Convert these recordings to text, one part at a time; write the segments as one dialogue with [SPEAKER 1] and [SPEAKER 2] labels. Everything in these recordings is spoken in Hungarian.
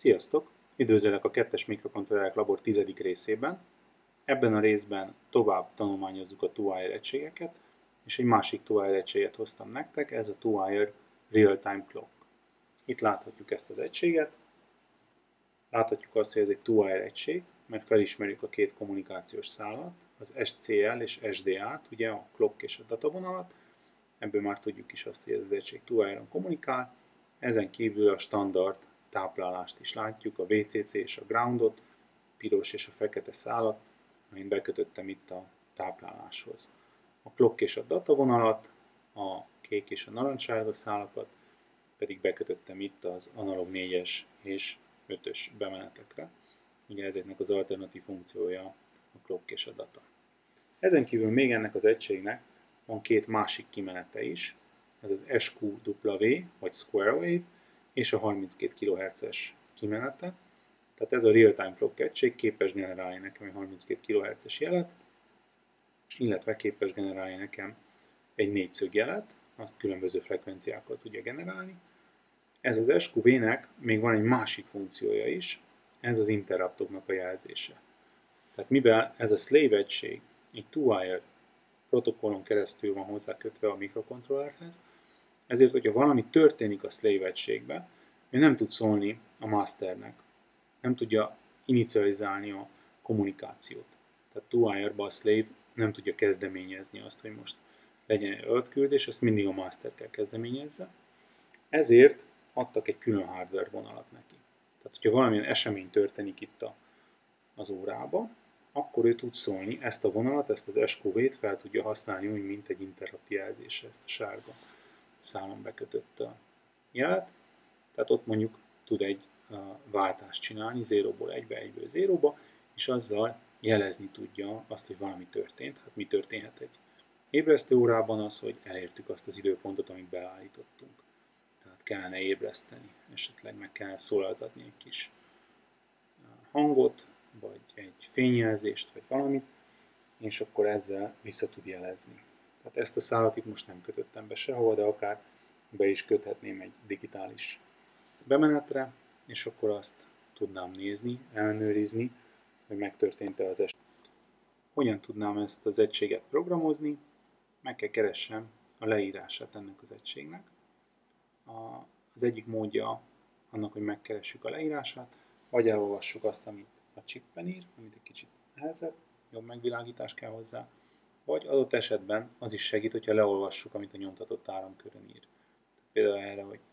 [SPEAKER 1] Sziasztok! Üdvözöllek a 2-es mikrokontrollerek labor 10. részében. Ebben a részben tovább tanulmányozzuk a 2-wire egységeket, és egy másik 2-wire egységet hoztam nektek, ez a 2-wire real-time clock. Itt láthatjuk ezt az egységet. Láthatjuk azt, hogy ez egy 2-wire egység, mert felismerjük a két kommunikációs szálat, az SCL és SDA-t, ugye a clock és a datavonalat. Ebből már tudjuk is azt, hogy ez az egység 2-wire-on kommunikál. Ezen kívül a standard táplálást is látjuk, a VCC és a groundot, piros és a fekete szálat, amit bekötöttem itt a tápláláshoz. A clock és a datavonalat, a kék és a narancssárga szálakat pedig bekötöttem itt az analóg 4-es és 5-ös bemenetekre. Ugye ezeknek az alternatív funkciója a clock és a data. Ezen kívül még ennek az egységnek van két másik kimenete is, ez az SQW, vagy Square Wave, és a 32 kHz-es kimenete. Tehát ez a real-time clock egység képes generálni nekem egy 32 kHz-es jelet, illetve képes generálni nekem egy négyszögjelet, azt különböző frekvenciákkal tudja generálni. Ez az SQW-nek még van egy másik funkciója is, ez az interruptoknak a jelzése. Tehát mivel ez a slave egység egy 2-wire protokollon keresztül van hozzá kötve a mikrokontrollerhez, ezért, hogyha valami történik a slave egységben, ő nem tud szólni a masternek, nem tudja inicializálni a kommunikációt. Tehát 2-wire-ban a slave nem tudja kezdeményezni azt, hogy most legyen egy adatküldés, ezt mindig a master kell kezdeményezze. Ezért adtak egy külön hardware vonalat neki. Tehát, hogyha valamilyen esemény történik itt az órába, akkor ő tud szólni, ezt a vonalat, ezt az SQW-t fel tudja használni úgy, mint egy interrupt jelzésre, ezt a sárga szálon bekötött jelet. Tehát ott mondjuk tud egy váltást csinálni 0-ból 1-be, 1-ből 0-ba, és azzal jelezni tudja azt, hogy valami történt. Hát mi történhet egy ébresztő órában? Az, hogy elértük azt az időpontot, amit beállítottunk. Tehát kellene ébreszteni, esetleg meg kell szólaltatni egy kis hangot, vagy egy fényjelzést, vagy valamit, és akkor ezzel vissza tud jelezni. Tehát ezt a szálat itt most nem kötöttem be sehova, de akár be is köthetném egy digitális bemenetre, és akkor azt tudnám nézni, ellenőrizni, hogy megtörtént-e az eset. Hogyan tudnám ezt az egységet programozni? Meg kell keressem a leírását ennek az egységnek. Az egyik módja annak, hogy megkeressük a leírását, vagy elolvassuk azt, amit a chippen ír, amit egy kicsit nehezebb, jobb megvilágítás kell hozzá, vagy adott esetben az is segít, hogyha leolvassuk, amit a nyomtatott áramkörön ír. Például erre, hogy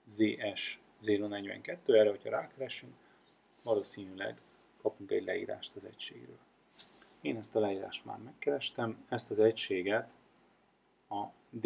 [SPEAKER 1] ZS042, erre, hogyha rákeressünk, valószínűleg kapunk egy leírást az egységről. Én ezt a leírást már megkerestem, ezt az egységet a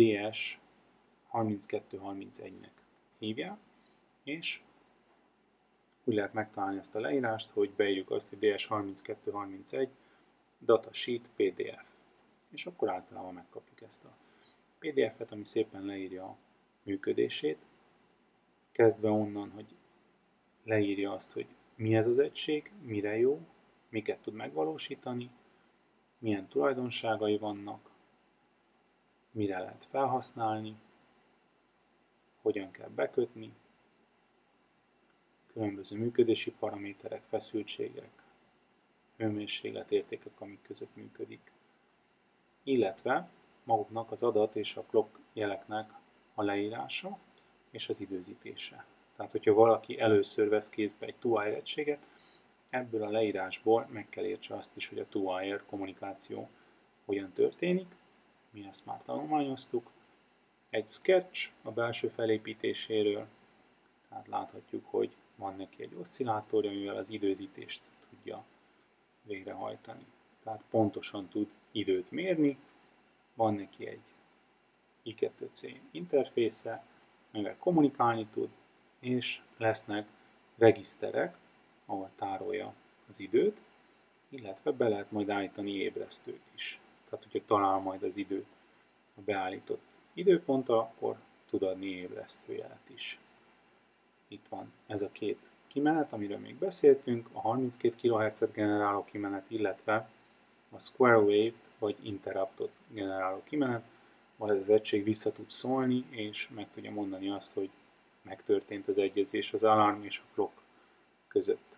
[SPEAKER 1] DS3231-nek hívják, és úgy lehet megtalálni ezt a leírást, hogy beírjuk azt, hogy DS3231 datasheet PDF. És akkor általában megkapjuk ezt a PDF-et, ami szépen leírja a működését, kezdve onnan, hogy leírja azt, hogy mi ez az egység, mire jó, miket tud megvalósítani, milyen tulajdonságai vannak, mire lehet felhasználni, hogyan kell bekötni, különböző működési paraméterek, feszültségek, hőmérsékletértékek, amik között működik, illetve maguknak az adat és a clock jeleknek a leírása és az időzítése. Tehát, hogyha valaki először vesz kézbe egy 2-wire egységet, ebből a leírásból meg kell értse azt is, hogy a 2-wire kommunikáció hogyan történik. Mi ezt már tanulmányoztuk. Egy sketch a belső felépítéséről, tehát láthatjuk, hogy van neki egy oszcillátorja, amivel az időzítést tudja végrehajtani. Tehát pontosan tud időt mérni, van neki egy I2C interfésze, amivel kommunikálni tud, és lesznek regiszterek, ahol tárolja az időt, illetve be lehet majd állítani ébresztőt is. Tehát, hogyha talál majd az idő a beállított időponttal, akkor tud adni ébresztőjelet is. Itt van ez a két kimenet, amiről még beszéltünk, a 32 kHz-et generáló kimenet, illetve a Square Wave vagy Interruptot generáló kimenet, ahol ez az egység vissza tud szólni, és meg tudja mondani azt, hogy megtörtént az egyezés az alarm és a clock között.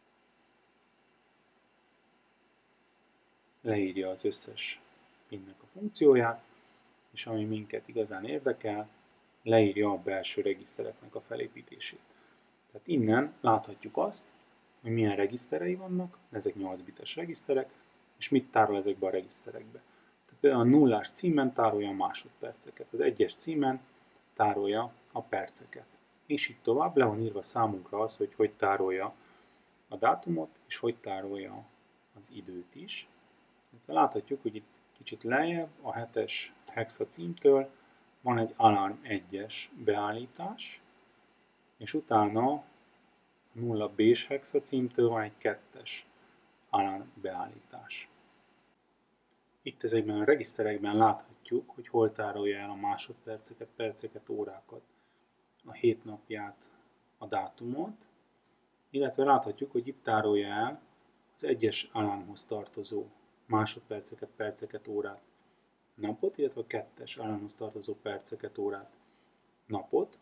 [SPEAKER 1] Leírja az összes pinnek a funkcióját, és ami minket igazán érdekel, leírja a belső regisztereknek a felépítését. Tehát innen láthatjuk azt, hogy milyen regiszterei vannak, ezek 8 bites regiszterek, és mit tárol ezekbe a regiszterekbe. Tehát például a nullás címen tárolja a másodperceket, az egyes címen tárolja a perceket. És így tovább le van írva számunkra az, hogy hogy tárolja a dátumot, és hogy tárolja az időt is. Láthatjuk, hogy itt kicsit lejjebb, a 7-es hexa címtől van egy alarm 1-es beállítás, és utána a 0 B-s hexa címtől van egy 2-es alarm beállítás. Itt ezekben a regiszterekben láthatjuk, hogy hol tárolja el a másodperceket, perceket, órákat, a hétnapját, a dátumot, illetve láthatjuk, hogy itt tárolja el az egyes alarmhoz tartozó másodperceket, perceket, órát, napot, illetve a 2-es alarmhoz tartozó perceket, órát, napot.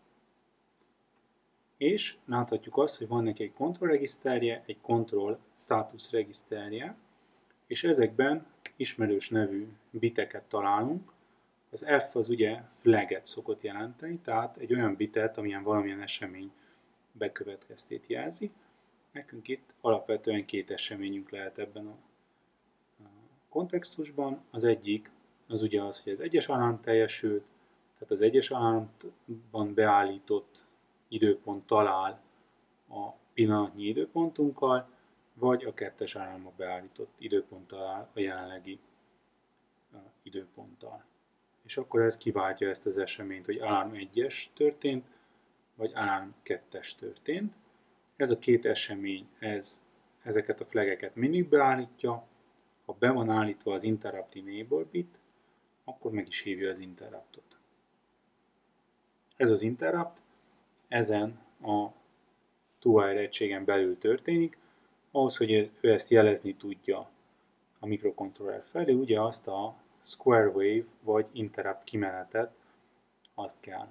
[SPEAKER 1] És láthatjuk azt, hogy van neki egy kontrollregiszterje, egy kontroll status regiszterje, és ezekben ismerős nevű biteket találunk. Az F az ugye flaget szokott jelenteni, tehát egy olyan bitet, amilyen valamilyen esemény bekövetkeztét jelzi. Nekünk itt alapvetően 2 eseményünk lehet ebben a kontextusban. Az egyik az ugye az, hogy az egyes alarm teljesült, tehát az egyes alarmban beállított időpont talál a pillanatnyi időpontunkkal, vagy a 2-es alarmba beállított időpont talál a jelenlegi időponttal. És akkor ez kiváltja ezt az eseményt, hogy alarm 1-es történt, vagy alarm 2-es történt. Ez a 2 esemény, ezeket a flageket mindig beállítja. Ha be van állítva az interrupt enable bit, akkor meg is hívja az interruptot. Ez az interrupt ezen a two-wire egységen belül történik, ahhoz, hogy ő ezt jelezni tudja a mikrokontroller felé, ugye azt a square wave vagy interrupt kimenetet azt kell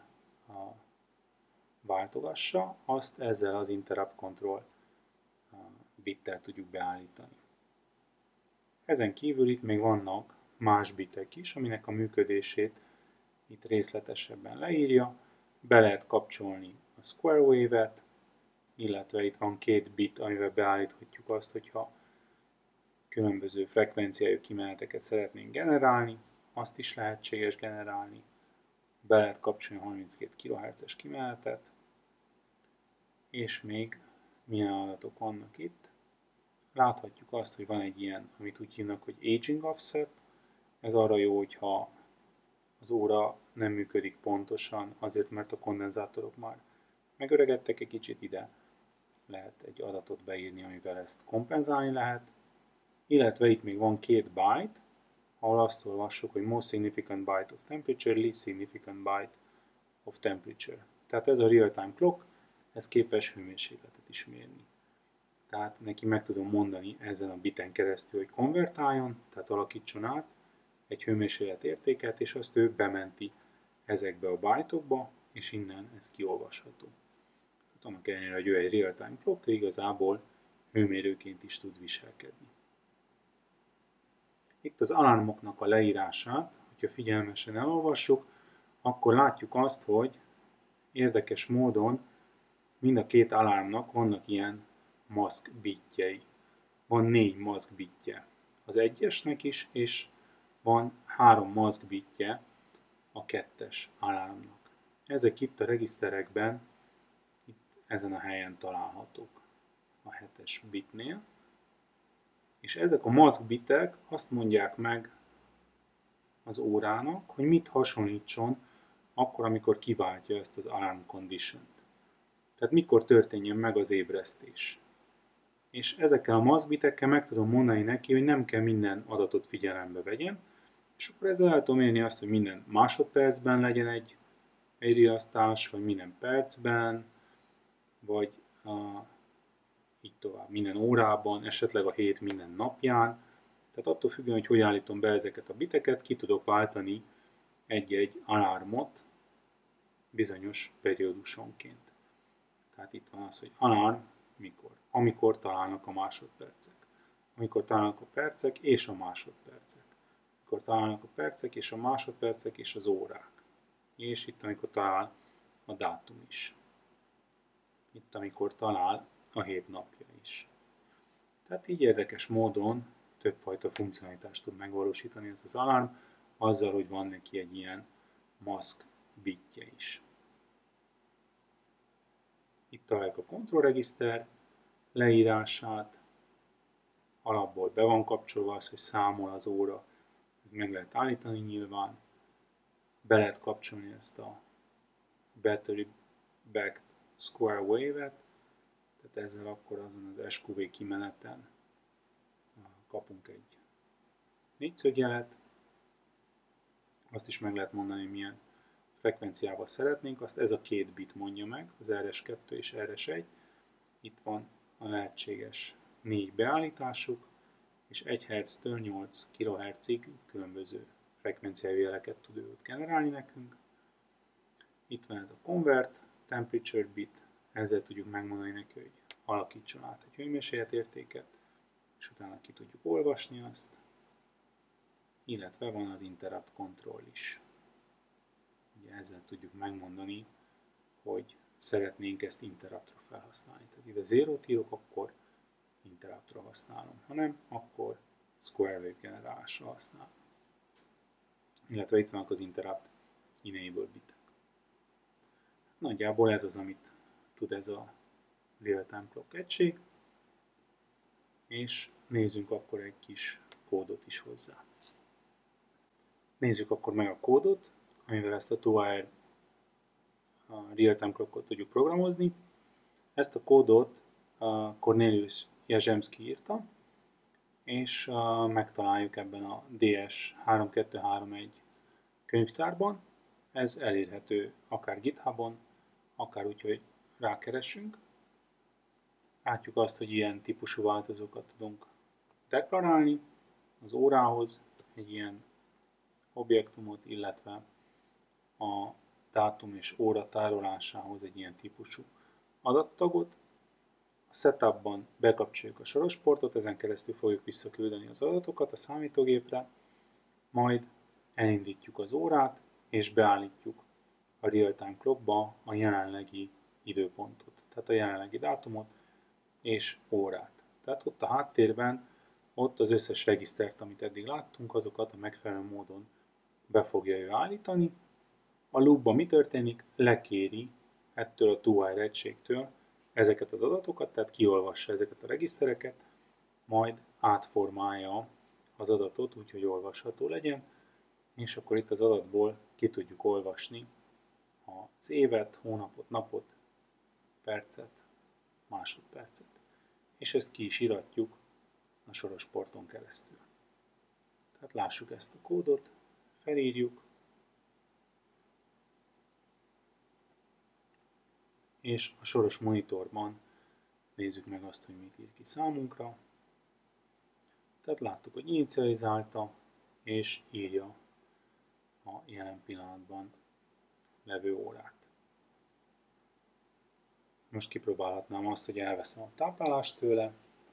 [SPEAKER 1] váltogassa, azt ezzel az interrupt control bittel tudjuk beállítani. Ezen kívül itt még vannak más bitek is, aminek a működését itt részletesebben leírja. Be lehet kapcsolni a square wave-et, illetve itt van 2 bit, amivel beállíthatjuk azt, hogyha különböző frekvenciájú kimeneteket szeretnénk generálni, azt is lehetséges generálni. Be lehet kapcsolni a 32 kHz-es kimenetet, és még milyen adatok vannak itt. Láthatjuk azt, hogy van egy ilyen, amit úgy hívnak, hogy aging offset. Ez arra jó, hogyha az óra nem működik pontosan, azért mert a kondenzátorok már megöregedtek egy kicsit, ide lehet egy adatot beírni, amivel ezt kompenzálni lehet. Illetve itt még van 2 byte, ahol azt olvassuk, hogy most significant byte of temperature, least significant byte of temperature. Tehát ez a real-time clock, ez képes hőmérsékletet is mérni. Tehát neki meg tudom mondani ezen a biten keresztül, hogy konvertáljon, tehát alakítson át egy hőmérséklet értéket, és azt ő bementi ezekbe a byte-okba, és innen ez kiolvasható. Tehát annak ellenére, hogy ő egy real-time clock, igazából hőmérőként is tud viselkedni. Itt az alarmoknak a leírását, hogyha figyelmesen elolvassuk, akkor látjuk azt, hogy érdekes módon mind a 2 alarmnak vannak ilyen mask bitjei. Van 4 mask bitje az 1-esnek is, és van 3 mask bitje a 2-es alarmnak. Ezek itt a regiszterekben, itt ezen a helyen találhatók a 7-es bitnél. És ezek a mask bitek azt mondják meg az órának, hogy mit hasonlítson akkor, amikor kiváltja ezt az alarm condition-t. Tehát mikor történjen meg az ébresztés. És ezekkel a mask bitekkel meg tudom mondani neki, hogy nem kell minden adatot figyelembe vegyen, és akkor ezzel el tudom érni azt, hogy minden másodpercben legyen egy riasztás, vagy minden percben, vagy így tovább, minden órában, esetleg a hét minden napján. Tehát attól függően, hogy állítom be ezeket a biteket, ki tudok váltani egy-egy alarmot bizonyos periódusonként. Tehát itt van az, hogy alarm mikor. Amikor találnak a másodpercek. Amikor találnak a percek és a másodpercek. Amikor találnak a percek és a másodpercek és az órák. És itt, amikor talál a dátum is. Itt, amikor talál a hét napja is. Tehát így érdekes módon többfajta funkcionalitást tud megvalósítani ez az alarm, azzal, hogy van neki egy ilyen mask bitje is. Itt találjuk a kontrollregiszter leírását, alapból be van kapcsolva az, hogy számol az óra, ez meg lehet állítani nyilván, be lehet kapcsolni ezt a battery backed square wave-et, tehát ezzel akkor azon az SQV kimeneten kapunk egy négyszögjelet, azt is meg lehet mondani, hogy milyen frekvenciával szeretnénk, azt ez a két bit mondja meg, az RS2 és RS1. Itt van a lehetséges 4 beállításuk, és 1 Hz-től 8 kHz-ig különböző frekvenciájú jeleket tud ő generálni nekünk. Itt van ez a convert, temperature bit, ezzel tudjuk megmondani neki, hogy alakítson át egy hőmérséklet értéket, és utána ki tudjuk olvasni azt, illetve van az interrupt control is. Ugye ezzel tudjuk megmondani, hogy szeretnénk ezt interruptra felhasználni. Tehát ide 0-t írok, akkor interruptra használom, hanem akkor square wave generálásra használom. Illetve itt vannak az interrupt enable bitek. Nagyjából ez az, amit tud ez a real-time clock egység, és nézzünk akkor egy kis kódot is hozzá. Nézzük akkor meg a kódot, amivel ezt a 2-wire real-time clockot tudjuk programozni. Ezt a kódot Cornelius Jarzembski írta, és megtaláljuk ebben a DS3231 könyvtárban. Ez elérhető akár GitHubon, akár úgy, hogy rákeresünk. Látjuk azt, hogy ilyen típusú változókat tudunk deklarálni az órához, egy ilyen objektumot, illetve a dátum és óra tárolásához egy ilyen típusú adattagot. A setupban bekapcsoljuk a sorosportot, ezen keresztül fogjuk visszaküldeni az adatokat a számítógépre, majd elindítjuk az órát, és beállítjuk a real-time clockba a jelenlegi időpontot, tehát a jelenlegi dátumot és órát. Tehát ott a háttérben, ott az összes regisztert, amit eddig láttunk, azokat a megfelelő módon be fogja ő állítani. A loopban mi történik? Lekéri ettől a 2-wire egységtől ezeket az adatokat, tehát kiolvassa ezeket a regisztereket, majd átformálja az adatot, úgyhogy olvasható legyen, és akkor itt az adatból ki tudjuk olvasni az évet, hónapot, napot, percet, másodpercet. És ezt ki is iratjuk a sorosporton keresztül. Tehát lássuk ezt a kódot, felírjuk, és a soros monitorban nézzük meg azt, hogy mit ír ki számunkra. Tehát láttuk, hogy inicializálta, és írja a jelen pillanatban levő órát. Most kipróbálhatnám azt, hogy elveszem a táplálást tőle.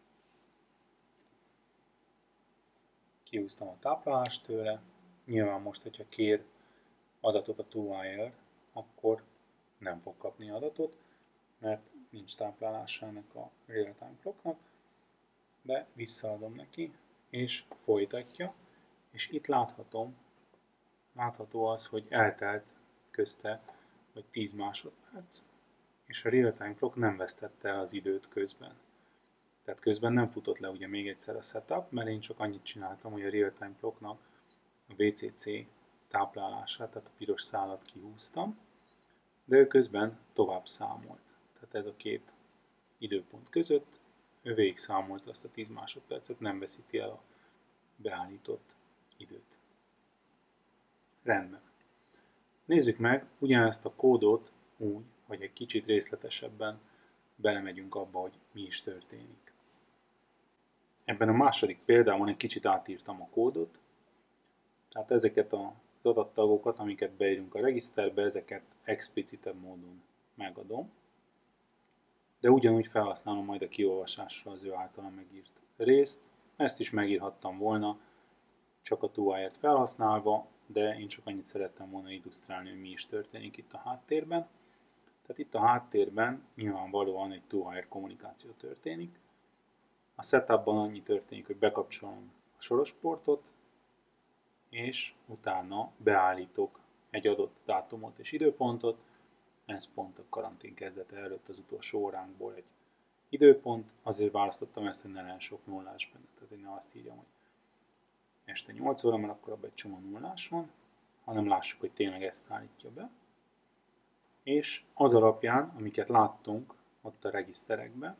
[SPEAKER 1] Kihúztam a táplálást tőle. Nyilván most, hogyha kér adatot a 2-wire, akkor nem fog kapni adatot, mert nincs táplálása ennek a real-time clocknak, de visszaadom neki, és folytatja, és itt látható az, hogy eltelt közte, vagy 10 másodperc, és a real-time clock nem vesztette el az időt közben. Tehát közben nem futott le ugye még egyszer a setup, mert én csak annyit csináltam, hogy a real-time clocknak a VCC táplálását, tehát a piros szálat kihúztam, de ő közben tovább számolt. Tehát ez a két időpont között ő végig számolt azt a 10 másodpercet, nem veszíti el a beállított időt. Rendben. Nézzük meg ugyanezt a kódot úgy, hogy egy kicsit részletesebben belemegyünk abba, hogy mi is történik. Ebben a második példában egy kicsit átírtam a kódot, tehát ezeket az adattagokat, amiket beírunk a regiszterbe, ezeket explicitebb módon megadom. de ugyanúgy felhasználom majd a kiolvasásra az ő általa megírt részt. Ezt is megírhattam volna, csak a 2wire-t felhasználva, de én csak annyit szerettem volna illusztrálni, hogy mi is történik itt a háttérben. Tehát itt a háttérben nyilvánvalóan egy 2wire kommunikáció történik. A setupban annyi történik, hogy bekapcsolom a sorosportot, és utána beállítok egy adott dátumot és időpontot. Ez pont a karantén kezdete előtt az utolsó óránkból egy időpont. Azért választottam ezt, hogy ne legyen sok nullás benne. Tehát, hogy ne azt írjam, hogy este 8 óra, mert akkor abban egy csomó nullás van, hanem lássuk, hogy tényleg ezt állítja be. És az alapján, amiket láttunk ott a regiszterekben,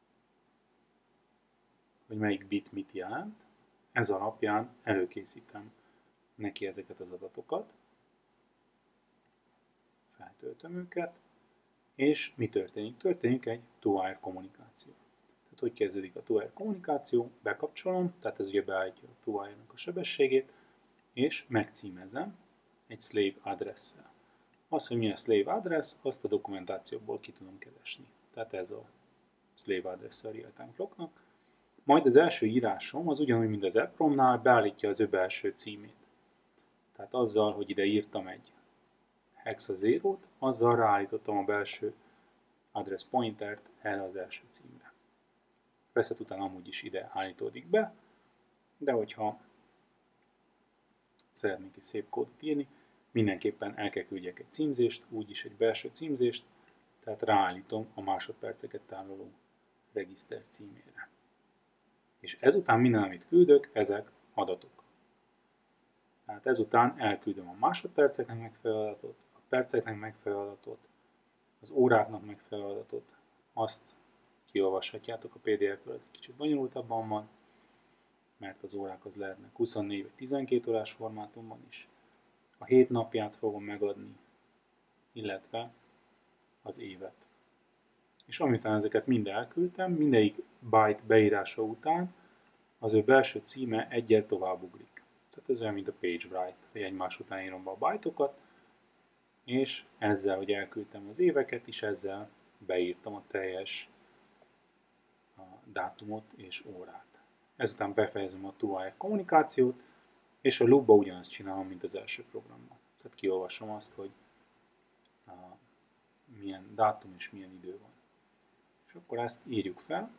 [SPEAKER 1] hogy melyik bit mit jelent, ez alapján előkészítem neki ezeket az adatokat, feltöltöm őket, és mi történik? Történik egy 2wire kommunikáció. Tehát hogy kezdődik a 2wire kommunikáció? Bekapcsolom, tehát ez ugye beállítja a 2wire-nak a sebességét, és megcímezem egy slave address-szel. Az, hogy mi a slave address, azt a dokumentációból ki tudom keresni. Tehát ez a slave address a real-time clocknak. Majd az első írásom az ugyanúgy, mint az EPROM-nál beállítja az ő belső címét. Tehát azzal, hogy ide írtam egy hexa-0-t, azzal ráállítottam a belső address pointert erre az első címre. Reset után amúgy is ide állítódik be, de hogyha szeretnék egy szép kódot írni, mindenképpen el kell küldjek egy címzést, úgyis egy belső címzést, tehát ráállítom a másodperceket tároló regiszter címére. És ezután minden, amit küldök, ezek adatok. Tehát ezután elküldöm a másodperceknek megfelelő adatot, a perceknek megfelelő adatot, az óráknak megfelelő adatot, azt kiolvashatjátok a PDF-ből, ez egy kicsit bonyolultabban van, mert az órák az lehetnek 24 vagy 12 órás formátumban is. A 7 napját fogom megadni, illetve az évet. És amiután ezeket mind elküldtem, mindegyik byte beírása után az ő belső címe egyel tovább ugrik. Tehát ez olyan, mint a page write, hogy egymás után írom be a bytokat, és ezzel, hogy elküldtem az éveket is, ezzel beírtam a teljes dátumot és órát. Ezután befejezem a 2wire kommunikációt, és a loopba ugyanazt csinálom, mint az első programban. Tehát kiolvasom azt, hogy milyen dátum és milyen idő van. És akkor ezt írjuk fel,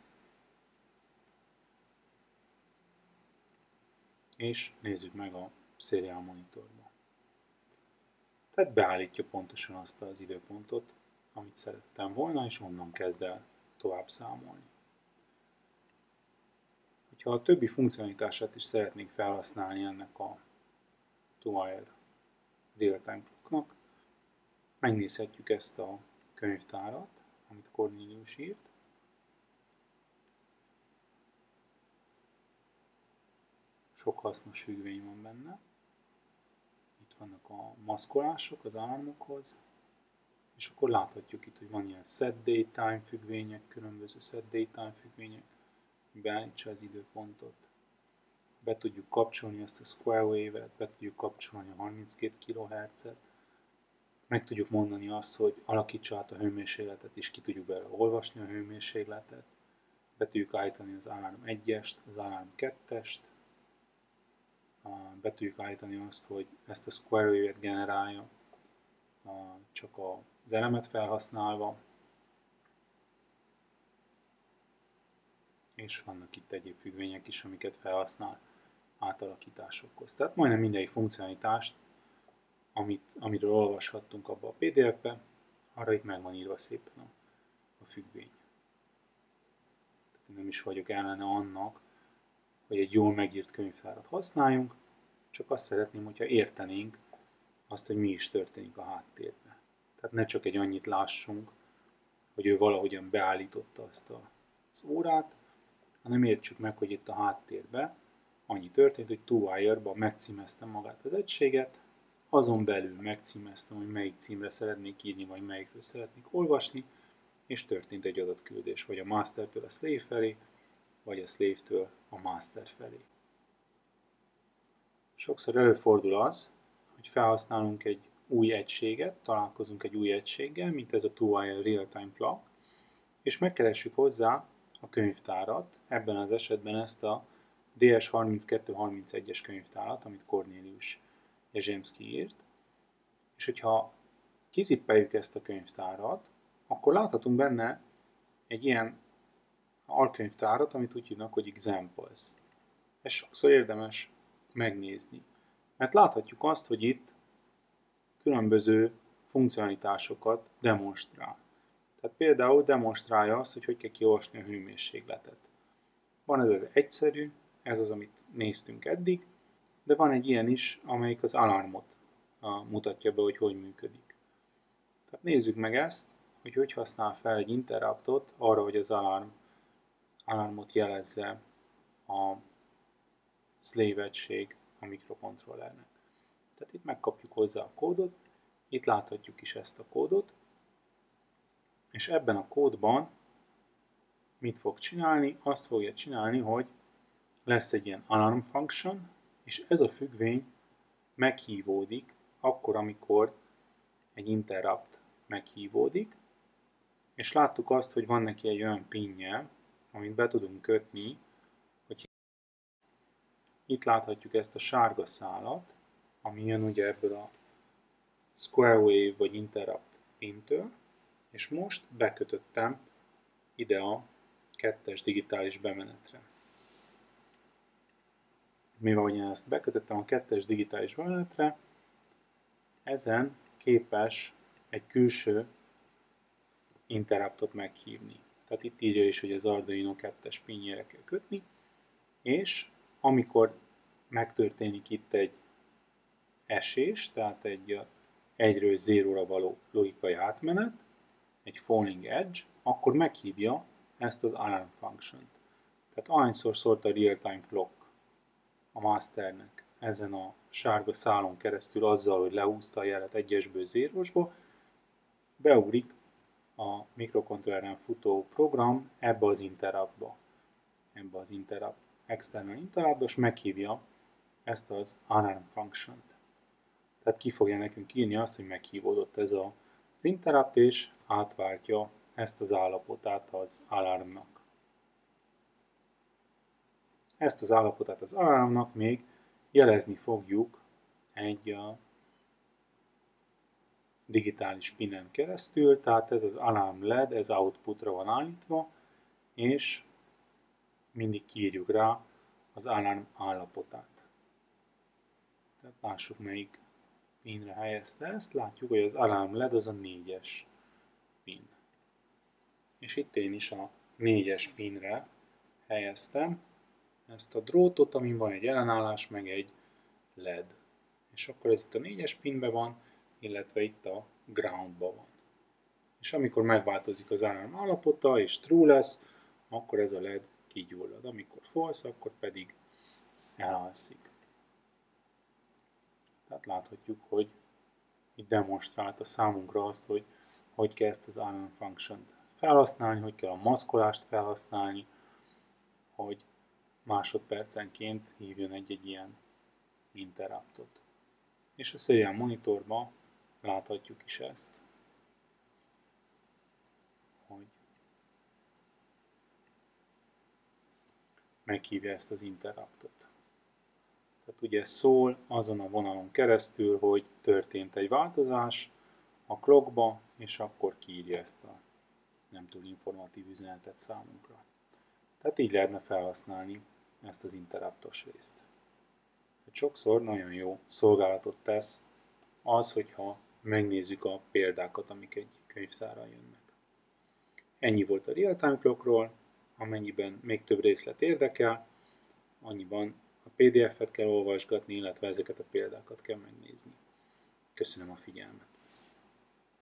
[SPEAKER 1] és nézzük meg a serial monitorban. Tehát beállítja pontosan azt az időpontot, amit szerettem volna, és onnan kezd el tovább számolni. Ha a többi funkcionalitását is szeretnénk felhasználni ennek a 2wire real-time clocknak, megnézhetjük ezt a könyvtárat, amit Cornelius írt. Sok hasznos függvény van benne. Itt vannak a maszkolások az alarmokhoz, és akkor láthatjuk itt, hogy van ilyen set date time függvények, különböző set date time függvények, beállítsa az időpontot. Be tudjuk kapcsolni ezt a square wave-et, be tudjuk kapcsolni a 32 kHz-et, meg tudjuk mondani azt, hogy alakítsa át a hőmérsékletet, és ki tudjuk belőle olvasni a hőmérsékletet. Be tudjuk állítani az alarm 1-est, az alarm 2-est, be tudjuk állítani azt, hogy ezt a square wave-et generálja csak az elemet felhasználva, és vannak itt egyéb függvények is, amiket felhasznál átalakításokhoz. Tehát majdnem mindegyik funkcionalitást, amiről olvashattunk abba a PDF-be, arra itt meg van írva szépen a függvény. Tehát én nem is vagyok ellene annak, hogy egy jól megírt könyvtárat használjunk, csak azt szeretném, hogyha értenénk azt, hogy mi is történik a háttérben. Tehát ne csak egy annyit lássunk, hogy ő valahogyan beállította azt az órát, hanem értsük meg, hogy itt a háttérben annyi történt, hogy 2wire-ban megcímeztem magát az egységet, azon belül megcímeztem, hogy melyik címre szeretnék írni, vagy melyikről szeretnék olvasni, és történt egy adatküldés, vagy a mastertől a slave felé, vagy a slave-től a master felé. Sokszor előfordul az, hogy felhasználunk egy új egységet, találkozunk egy új egységgel, mint ez a 2wire real-time clock, és megkeressük hozzá a könyvtárat, ebben az esetben ezt a DS3231-es könyvtárat, amit Cornelius Jezsemski írt, és hogyha kizippeljük ezt a könyvtárat, akkor láthatunk benne egy ilyen alkönyvtárat, amit úgy hívnak, hogy examples. Ez sokszor érdemes megnézni, mert láthatjuk azt, hogy itt különböző funkcionalitásokat demonstrál. Tehát például demonstrálja azt, hogy kell kiolvasni a hőmérsékletet. Van ez az egyszerű, ez az, amit néztünk eddig, de van egy ilyen is, amelyik az alarmot mutatja be, hogy működik. Tehát nézzük meg ezt, hogy használ fel egy interruptot arra, hogy az alarmot jelezze a slave egység a mikrokontrollernek. Tehát itt megkapjuk hozzá a kódot, itt láthatjuk is ezt a kódot, és ebben a kódban mit fog csinálni? Azt fogja csinálni, hogy lesz egy ilyen alarm function, és ez a függvény meghívódik akkor, amikor egy interrupt meghívódik, és láttuk azt, hogy van neki egy olyan pinje, amit be tudunk kötni, hogy itt láthatjuk ezt a sárga szálat, ami jön ugye ebből a square wave vagy interrupt pintől, és most bekötöttem ide a 2-es digitális bemenetre. Mivel én ezt bekötöttem a 2-es digitális bemenetre, ezen képes egy külső interruptot meghívni. Tehát itt írja is, hogy az Arduino 2-es pinjére kell kötni, és amikor megtörténik itt egy esés, tehát egy 1-ről 0-ra való logikai átmenet, egy falling edge, akkor meghívja ezt az alarm function-t. Tehát ahányszor szólt a real-time clock a masternek ezen a sárga szálon keresztül azzal, hogy lehúzta a jelet 1-esből 0-osba, beugrik a mikrokontrolleren futó program ebbe az interruptba, ebbe az external interruptba, és meghívja ezt az alarm function-t. Tehát ki fogja nekünk írni azt, hogy meghívódott ez az interrupt, és átváltja ezt az állapotát az alarmnak. Ezt az állapotát az alarmnak még jelezni fogjuk egy digitális pinen keresztül, tehát ez az alarm LED, ez outputra van állítva, és mindig kiírjuk rá az alarm állapotát. Tehát lássuk, melyik pinre helyezte ezt, látjuk, hogy az alarm LED az a 4-es pin. És itt én is a 4-es pinre helyeztem ezt a drótot, amin van egy ellenállás, meg egy LED. És akkor ez itt a 4-es pinben van, illetve itt a groundban van. És amikor megváltozik az alarm állapota, és true lesz, akkor ez a LED kigyullad. Amikor false, akkor pedig elalszik. Tehát láthatjuk, hogy itt demonstrálta számunkra azt, hogy kell ezt az alarm function-t felhasználni, hogy kell a maszkolást felhasználni, hogy másodpercenként hívjon egy ilyen interruptot. És a serial monitorban láthatjuk is ezt, hogy meghívja ezt az interruptot. Tehát ugye szól azon a vonalon keresztül, hogy történt egy változás a clockba, és akkor kiírja ezt a nem túl informatív üzenetet számunkra. Tehát így lehetne felhasználni ezt az interruptos részt. Sokszor nagyon jó szolgálatot tesz az, hogyha megnézzük a példákat, amik egy könyvtárral jönnek. Ennyi volt a real-time clockról, amennyiben még több részlet érdekel, annyiban a PDF-et kell olvasgatni, illetve ezeket a példákat kell megnézni. Köszönöm a figyelmet!